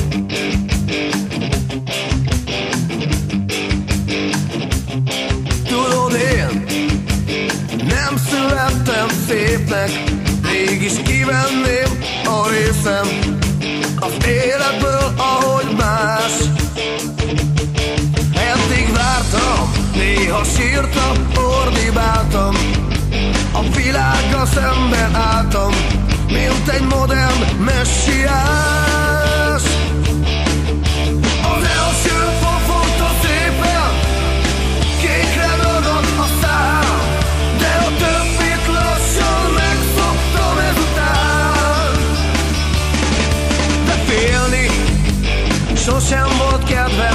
Tudod, én nem születtem szépnek, mégis kivenném a részem az életből, ahogy más. Eddig vártam, néha sírtam, ordibáltam, a világgal szemben álltam, mint egy modern messiás. Az első fogta szépen, kékre ragadt a szám, de a többit lassan megszoktam ezután. De félni sosem volt kedvem,